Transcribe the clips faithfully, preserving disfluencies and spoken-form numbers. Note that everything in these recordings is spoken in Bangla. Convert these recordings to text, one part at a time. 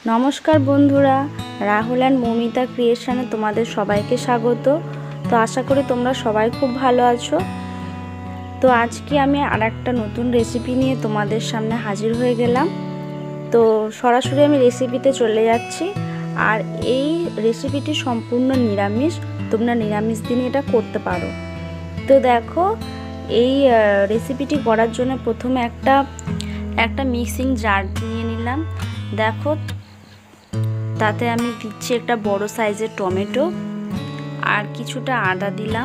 नमस्कार बंधुरा राहुल एंड ममिता क्रिएशने तुम्हारे सबाइके स्वागत। तो आशा करी तुम्हारा सबाई खूब भालो आछो। तो आज के आमी आरेकटा नतून रेसिपि निये तुम्हारे सामने हाजिर हो गेलाम। तो सरासरि आमी रेसिपिते चले जाচ্ছি। আর এই রেসিপিটি সম্পূর্ণ নিরামিষ, তোমরা নিরামিষ দিনে এটা করতে পারো। তো দেখো এই রেসিপিটি করার জন্য প্রথমে একটা একটা মিক্সিং জার নিয়ে নিলাম। দেখো তাতে আমি দিচ্ছি একটা বড় সাইজের টমেটো আর কিছুটা আদা দিলাম।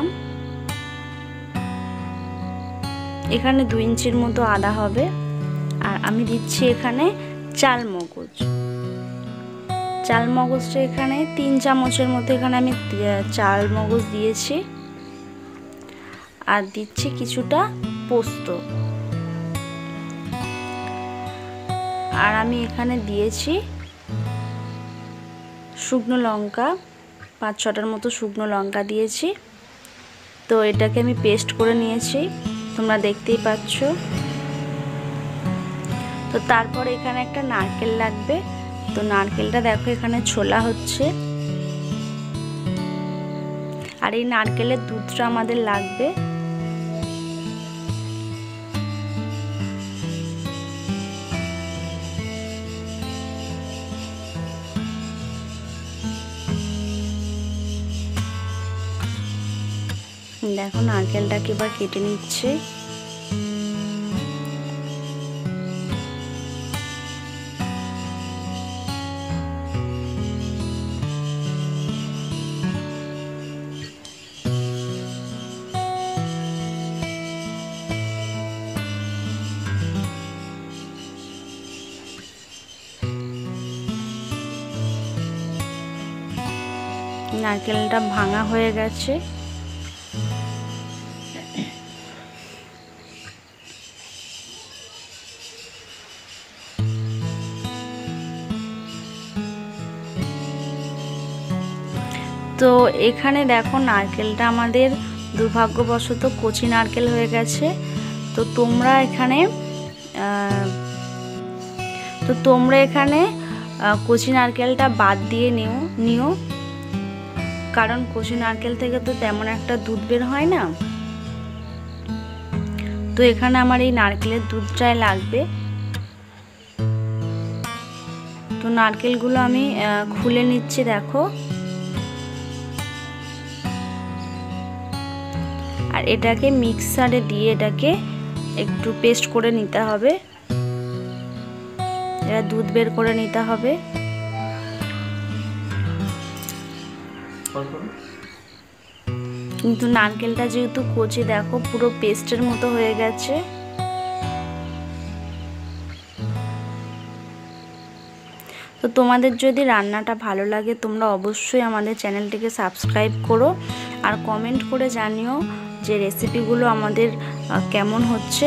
এখানে দুই ইঞ্চির মতো আদা হবে। আর আমি দিচ্ছি এখানে চাল মগজ। চাল মগজটা এখানে তিন চামচের মতো এখানে আমি চাল মগজ দিয়েছি। আর দিচ্ছি কিছুটা পোস্ত। আর আমি এখানে দিয়েছি শুকনো লঙ্কা, পাঁচ ছটার মতো শুকনো লঙ্কা দিয়েছি। তো এটাকে আমি পেস্ট করে নিয়েছি, তোমরা দেখতেই পাচ্ছ। তো তারপর এখানে একটা নারকেল লাগবে। তো নারকেলটা দেখো এখানে ছোলা হচ্ছে। আর এই নারকেলের দুধটা আমাদের লাগবে। দেখো নারকেলটাকে এবার কেটে নিচ্ছে। নারকেলটা ভাঙা হয়ে গেছে। তো এখানে দেখো নারকেলটা আমাদের দুর্ভাগ্যবশত কচি নারকেল হয়ে গেছে। তো তোমরা এখানে তো তোমরা এখানে কচি নারকেলটা বাদ দিয়ে নিও নিও কারণ কচি নারকেল থেকে তো তেমন একটা দুধ বের হয় না। তো এখানে আমার এই নারকেলের দুধটাই লাগবে। তো নারকেলগুলো আমি খুলে নিচ্ছি। দেখো আর এটাকে মিক্সারে দিয়ে এটাকে একটু পেস্ট করে নিতে হবে। এটা দুধ বের করে নিতে হবে। কিন্তু নারকেলটা যেহেতু কচি দেখো পুরো পেস্টের মতো হয়ে গেছে। তো তোমাদের যদি রান্নাটা ভালো লাগে তোমরা অবশ্যই আমাদের চ্যানেলটিকে সাবস্ক্রাইব করো আর কমেন্ট করে জানিও যে রেসিপিগুলো আমাদের কেমন হচ্ছে।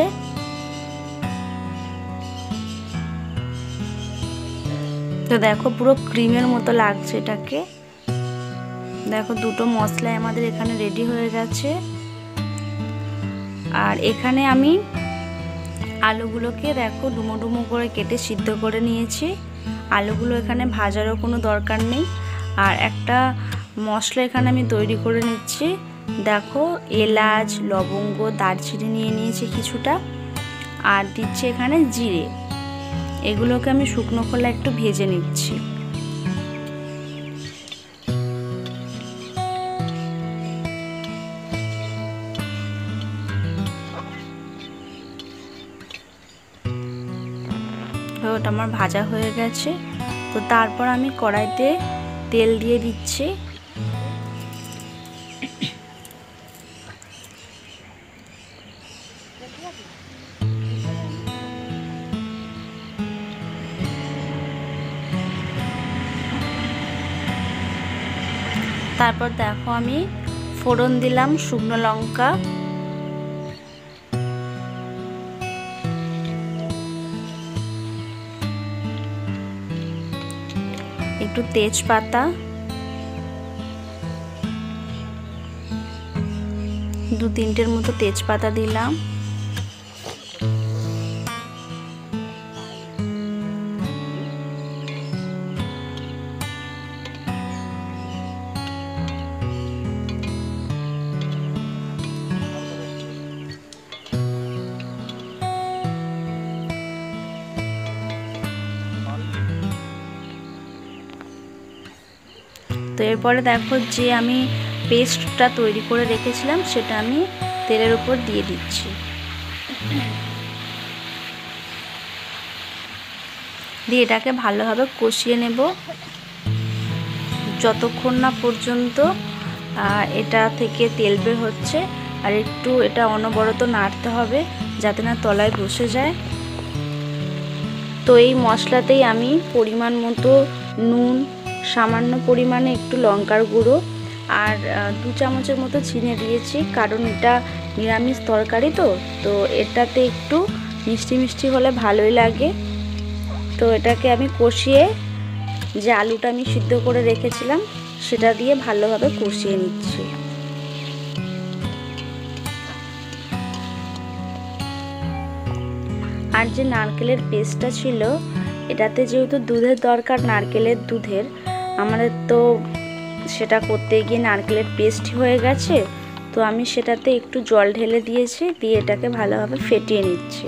তো দেখো পুরো ক্রিমের মতো লাগছে এটাকে। দেখো দুটো মশলা আমাদের এখানে রেডি হয়ে গেছে। আর এখানে আমি আলুগুলোকে দেখো ডুমো ডুমো করে কেটে সিদ্ধ করে নিয়েছি। আলুগুলো এখানে ভাজারও কোনো দরকার নেই। আর একটা মশলা এখানে আমি তৈরি করে নিচ্ছি। দেখো এলাচ, লবঙ্গ, দারচিনি নিয়ে নিয়েছি কিছুটা। আর দিচ্ছি এখানে জিরে। এগুলোকে আমি শুকনো খোলা একটু ভেজে নিচ্ছি। ওটা আমার ভাজা হয়ে গেছে। তো তারপর আমি কড়াইতে তেল দিয়ে দিচ্ছি। তারপর দেখো আমি ফোড়ন দিলাম শুকনো লঙ্কা, একটু তেজপাতা, দু তিনটের মতো তেজপাতা দিলাম। এরপরে দেখো যে আমি পেস্টটা তৈরি করে রেখেছিলাম সেটা আমি তেলের উপর দিয়ে দিচ্ছি। দিয়ে এটাকে ভালোভাবে কষিয়ে নেব যতক্ষণ না পর্যন্ত এটা থেকে তেল বের হচ্ছে। আর একটু এটা অনবরত নাড়তে হবে যাতে না তলায় বসে যায়। তো এই মশলাতেই আমি পরিমাণ মতো নুন, সামান্য পরিমাণে একটু লঙ্কার গুঁড়ো আর দু চামচের মতো চিনি দিয়েছি, কারণ এটা নিরামিষ তরকারি তো তো এটাতে একটু মিষ্টি মিষ্টি হলে ভালোই লাগে। তো এটাকে আমি কষিয়ে যে আলুটা আমি সিদ্ধ করে রেখেছিলাম সেটা দিয়ে ভালোভাবে কষিয়ে নিচ্ছি। আর যে নারকেলের পেস্টটা ছিল, এটাতে যেহেতু দুধের দরকার, নারকেলের দুধের, আমাদের তো সেটা করতে গিয়ে নারকেলের পেস্ট হয়ে গেছে। তো আমি সেটাতে একটু জল ঢেলে দিয়েছি, দিয়ে এটাকে ভালোভাবে ফেটিয়ে নিচ্ছি।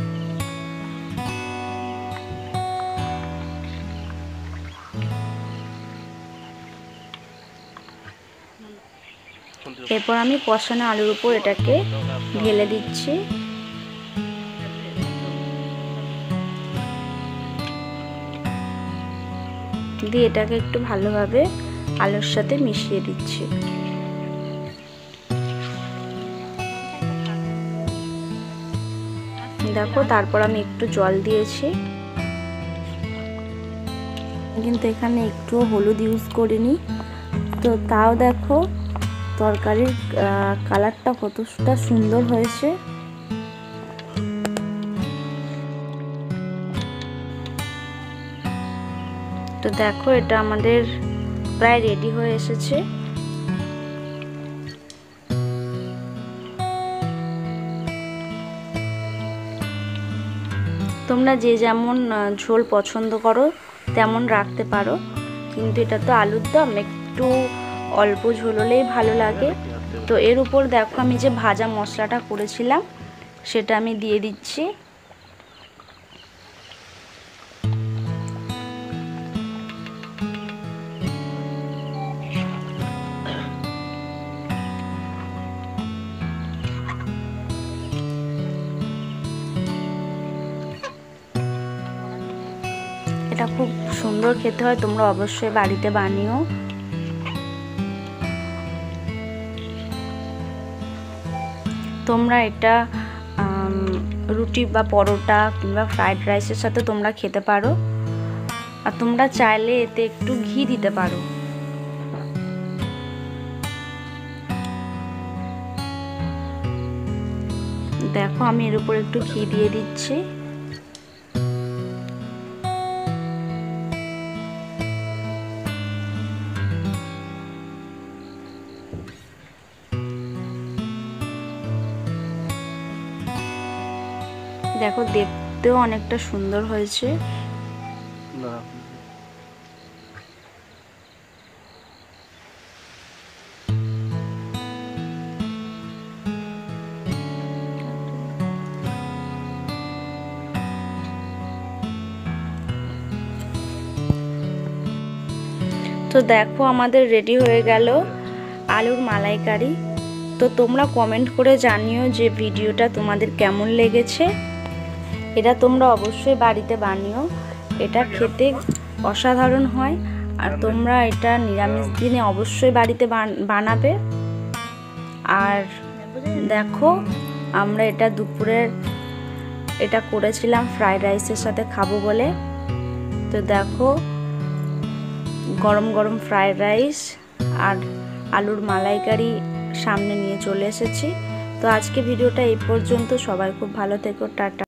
এরপর আমি কষানো আলুর উপর এটাকে ঢেলে দিচ্ছি। দিয়ে এটাকে একটু ভালোভাবে আলুর সাথে মিশিয়ে দিচ্ছি। দেখো তারপর আমি একটু জল দিয়েছি, কিন্তু এখানে একটু হলুদ ইউজ করিনি। তো তাও দেখো তরকারির কালারটা কতটা সুন্দর হয়েছে। তো দেখো এটা আমাদের প্রায় রেডি হয়ে এসেছে। তোমরা যে যেমন ঝোল পছন্দ করো তেমন রাখতে পারো, কিন্তু এটা তো আলুর দম, একটু অল্প ঝোল হলেই ভালো লাগে। তো এর উপর দেখো আমি যে ভাজা মশলাটা করেছিলাম সেটা আমি দিয়ে দিচ্ছি। এটা খুব সুন্দর খেতে হয়, তোমরা অবশ্যই বাড়িতে বানিও। তোমরা এটা রুটি বা পরোটা কিংবা ফ্রাইড রাইসের সাথে তোমরা খেতে পারো। আর তোমরা চাইলে এতে একটু ঘি দিতে পারো। দেখো আমি এর উপর একটু ঘি দিয়ে দিচ্ছি। দেখো দেখতেও অনেকটা সুন্দর হয়েছে। তো দেখো আমাদের রেডি হয়ে গেল আলুর মালাইকারি। তো তোমরা কমেন্ট করে জানিও যে ভিডিওটা তোমাদের কেমন লেগেছে। এটা তোমরা অবশ্যই বাড়িতে বানিও, এটা খেতে অসাধারণ হয়। আর তোমরা এটা নিরামিষ দিনে অবশ্যই বাড়িতে বানাবে। আর দেখো আমরা এটা দুপুরের এটা করেছিলাম ফ্রাইড রাইসের সাথে খাবো বলে। তো দেখো গরম গরম ফ্রাইড রাইস আর আলুর মালাইকারি সামনে নিয়ে চলে এসেছি। তো আজকে ভিডিওটা এই পর্যন্ত। সবাই খুব ভালো থেকো, টাটা।